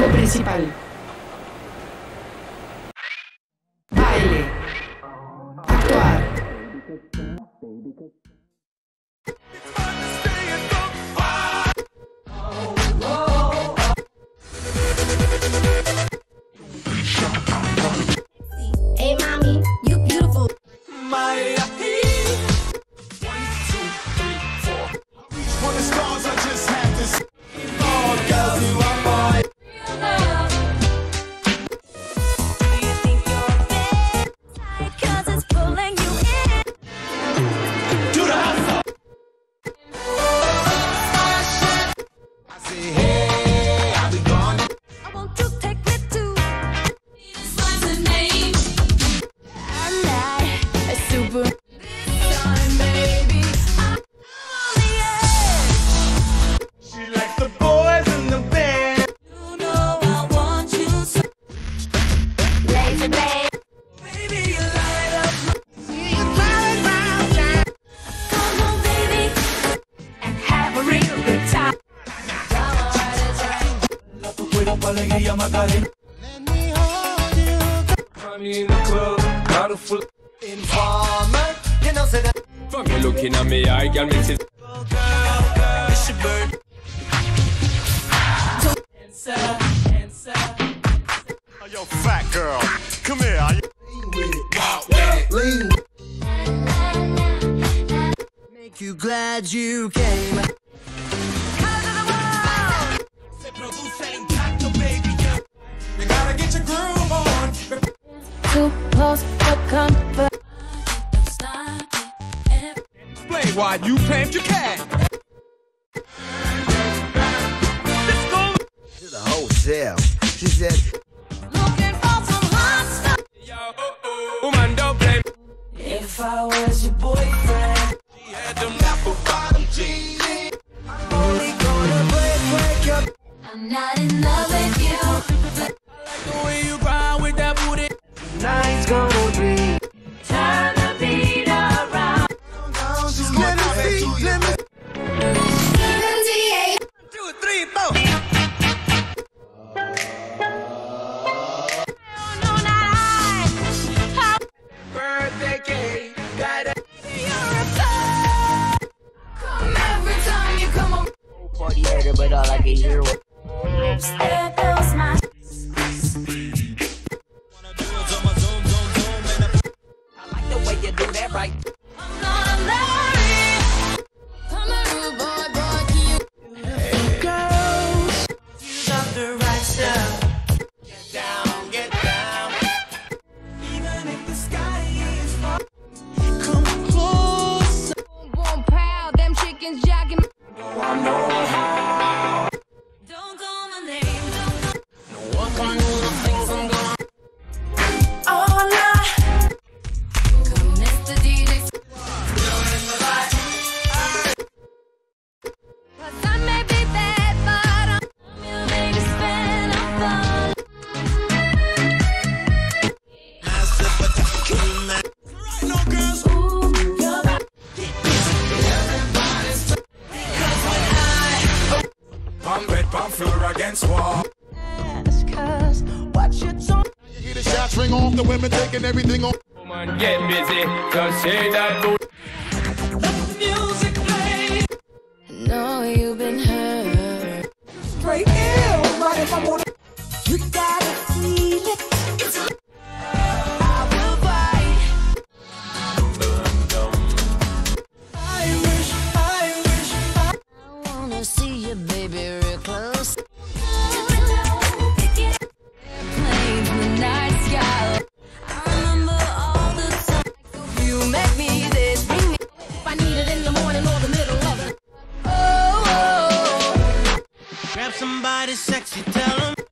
principal. Baile. Actuar. Hey mommy, you beautiful. My 1, 2, 3, 4. For the stars, I just have to see. Oh, girls, you are mine. Do you think you're bad? 'Cause it's pulling you in. Do the hustle. I say, hey, I'll be gone. I want to take me to. What's the name? I'm not a super. This time, baby, I'm on the edge. She likes the boys in the band. You know I want you so. Lazy babe, Baby, you light up my. come on baby, and have a real good time. Tu cuerpo alegría Macarena. Let me hold you. Honey in the club, bottle full. Informer, you know say that. From you looking at me, I can miss it. It's your bird. Answer. Oh, yo, fat girl, come here. With it, walk with it, lean. Make you glad you came. Reproducción, impacto, baby, yeah. You gotta get your groove on. Too close for comfort. Explain why you claimed your cat. To the wholesale. She said, Looking for some hot stuff. Woman, don't blame. If I was your boyfriend, She had them apple bottom jeans. only gonna break your. I'm not in love with you. The way you grind with that booty. Night's gonna be. Turn the beat around. She's gonna see. Let me. 78. 2, 3, 4. No, not I. How Birthday cake, got it. you're a star. Come every time you come on. Party harder, but all I can hear was. There goes my. I like the way you do that right. I'm not a Larry. Come on, rude boy, can you? Girls, you got the right stuff. Get down. Even if the sky is far. Come close. Boom, boom, pow. Them chickens jogging. I know how. Don't call my name. What can do the things I'm gonna. Hola. Come, Mr. DJ. 'Cause I may be bad, but I'm your lady spin a fun. No girls. Ooh, you're back. Palm red, palm floor against wall. Cause what you told. You hear the shots ring off, the women taking everything off. Woman, get busy. Just say that booty. Music play. No, you've been hurt. Straight ill, right if I'm on. You gotta feel it. I will fight. I wish. I wanna see you, baby, real close. Airplanes in the night sky. I remember all the time. You make me this, bring me. If I need it in the morning or the middle of the. Oh, oh. Grab somebody sexy, tell them.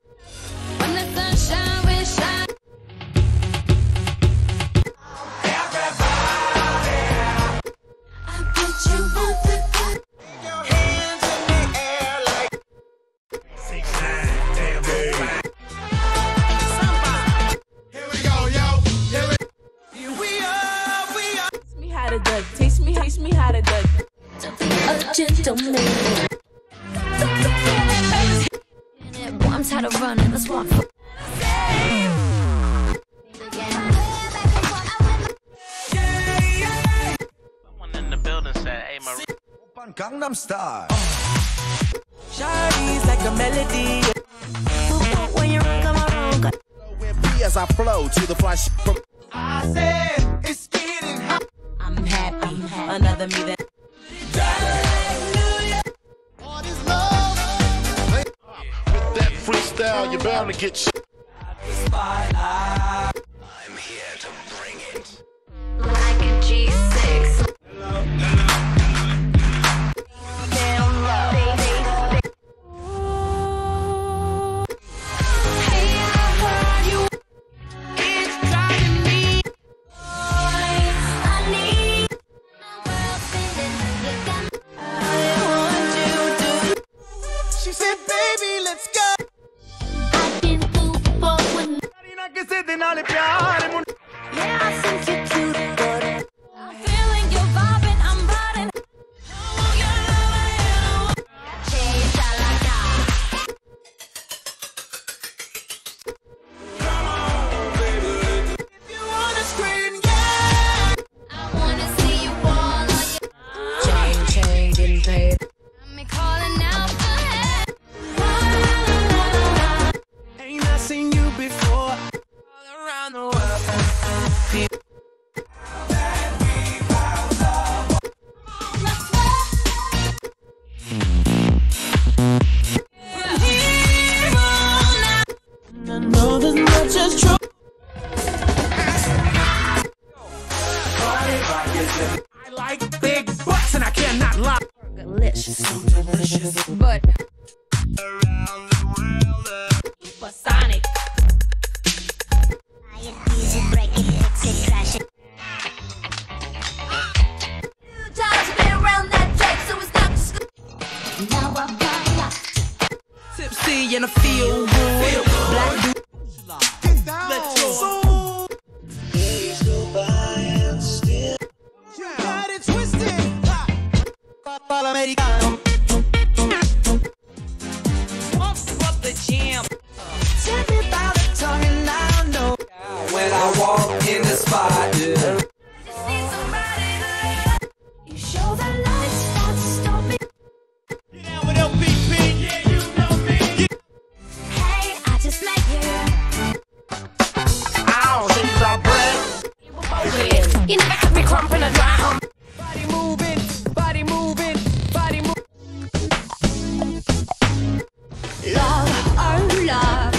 I'm tired of running, let's walk. Someone in the building said, hey, Marie. Gangnam Style. Shawty's like a melody. When you run, come around. As I flow to the front. I said it's getting hot. I'm happy, another me that. With that freestyle, you're bound to get shit. I'm here to bring it. Like a G6. Down low, baby. Hey, I heard you. It's driving me. I need. I want you to. She said, baby, let's go. I can do both with me. Yeah, I think you're cute, but I'm feeling your vibe and I'm riding. If you wanna scream, yeah. I wanna see you all on your Chain, getting paid. got me calling out for help. Ain't I seen you before? All around the world. I know this much is true. I like big butts and I cannot lie. Delicious. But Sonic. times been around that track, so it's not just good. Now I'm fine. Tipsy and I feel good. Black dude. Got it twisted. Americano. Pump up the jam. Tell me about the tongue and I know. When I walk in the spot, yeah. See somebody that you show the light, start to stop me. Yeah, with LPP, yeah, you know me. Hey, I just met you. Ow, she's our breath. You never had me crump in a dry hump. Body moving, body moving, body moving. Love, oh love.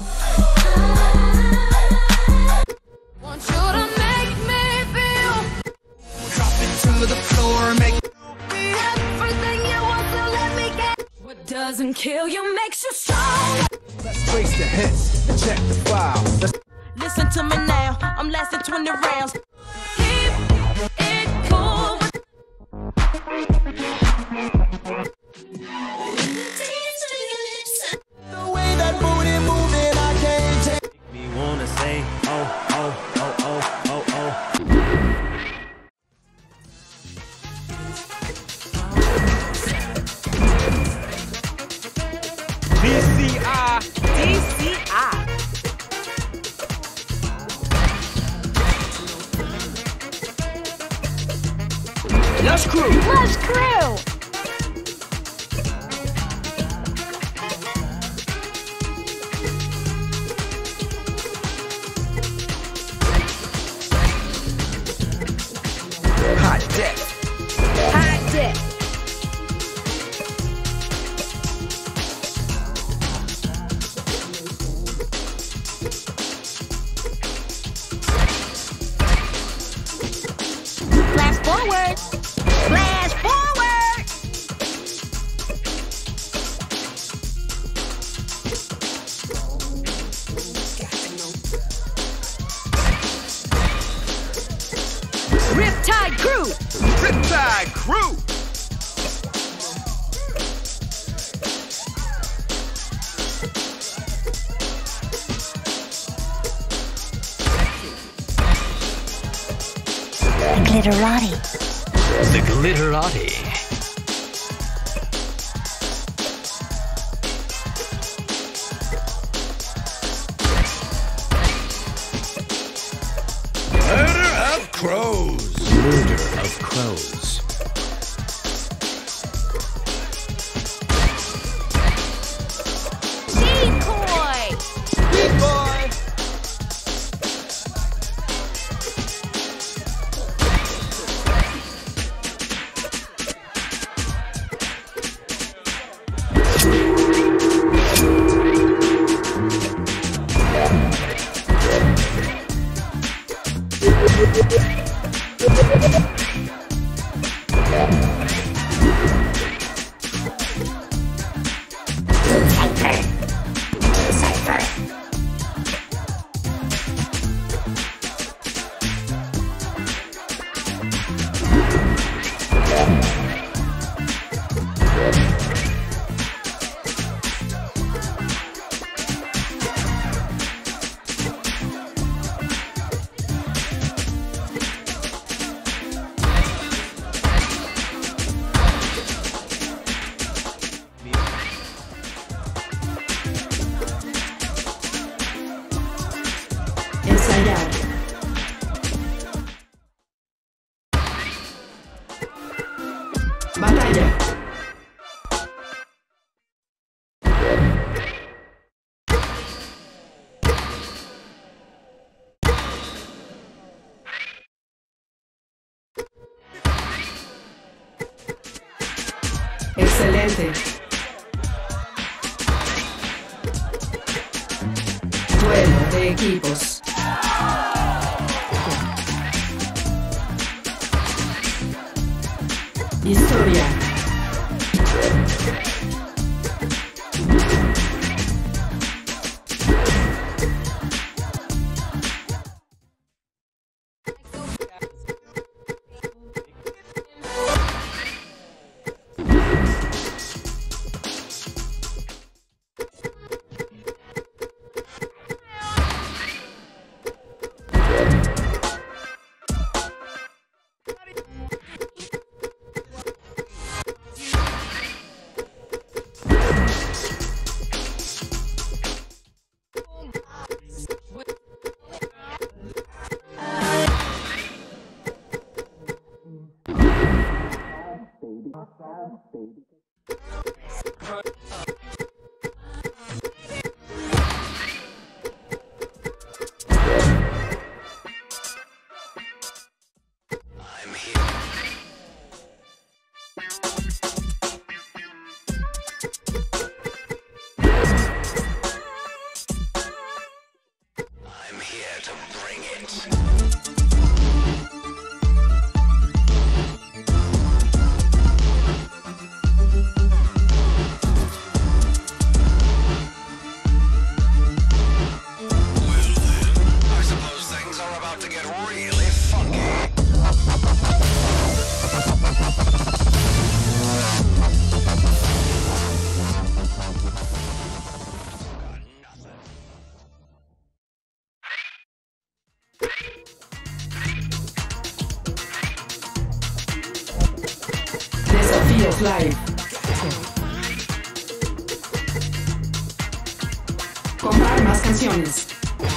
Want you to make me feel Drop it to the floor, make everything you want to let me get. What doesn't kill you makes you strong. Let's trace the hits and check the file. Listen to me now, I'm lasting 20 rounds. Keep it cool. The way that booty moving, I can't take. Me wanna say, oh, oh, oh, oh, oh, oh. DCI. Lush Crew. Lush Crew. Hot deck. Hot dip. Flash forward. Flash forward. Riptide Crew. Riptide Crew. Glitterati. The Glitterati. Crows. Murder of crows. Decoy! Big boy. Ensayar. Batalla. Excelente. Duelo de equipos. Historia. Desafíos Live. Comprar más canciones.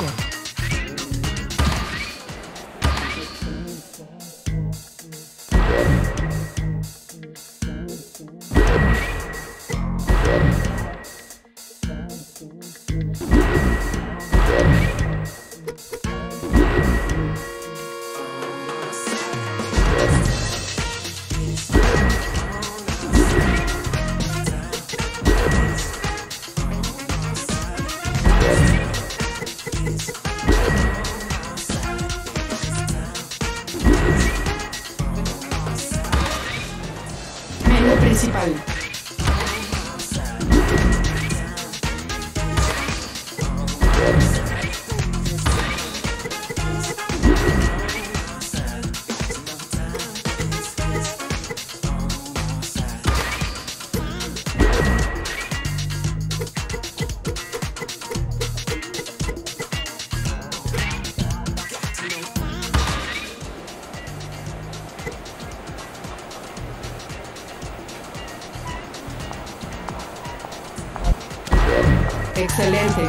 Menú principal. Excelente.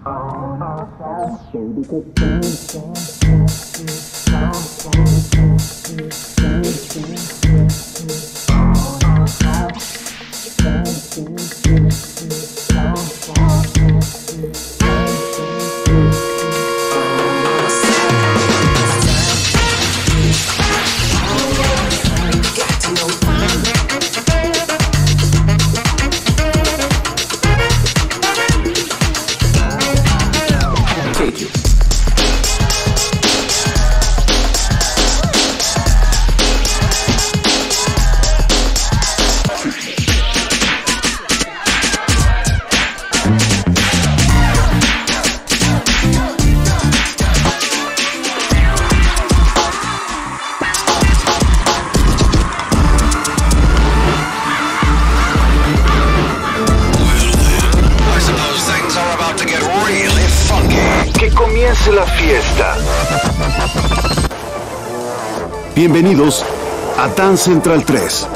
La fiesta. Bienvenidos a Dance Central 3.